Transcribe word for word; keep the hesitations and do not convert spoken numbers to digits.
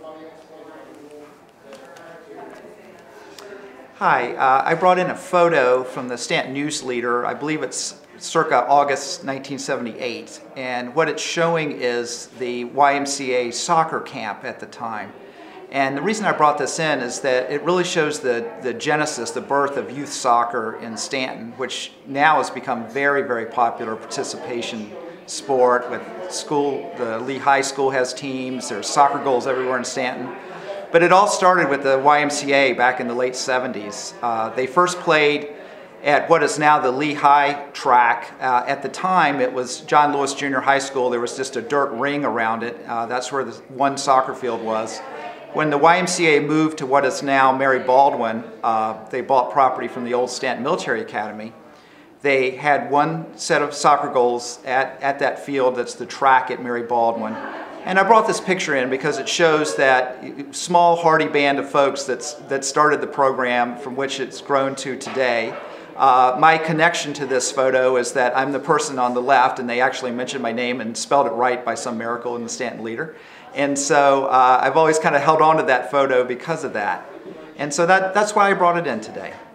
Hi, uh, I brought in a photo from the Stanton News Leader. I believe it's circa August nineteen seventy-eight, and what it's showing is the Y M C A soccer camp at the time. And the reason I brought this in is that it really shows the, the genesis, the birth of youth soccer in Stanton, which now has become very, very popular participation sport with school. The Lee High School has teams, there's soccer goals everywhere in Stanton. But it all started with the Y M C A back in the late seventies. Uh, they first played at what is now the Lee High track. Uh, at the time, it was John Lewis Junior High School. There was just a dirt ring around it. Uh, that's where the one soccer field was. When the Y M C A moved to what is now Mary Baldwin, uh, they bought property from the old Stanton Military Academy. They had one set of soccer goals at, at that field. That's the track at Mary Baldwin. And I brought this picture in because it shows that small, hardy band of folks that's, that started the program, from which it's grown to today. Uh, my connection to this photo is that I'm the person on the left, and they actually mentioned my name and spelled it right by some miracle in the Stanton Leader. And so uh, I've always kind of held on to that photo because of that. And so that, that's why I brought it in today.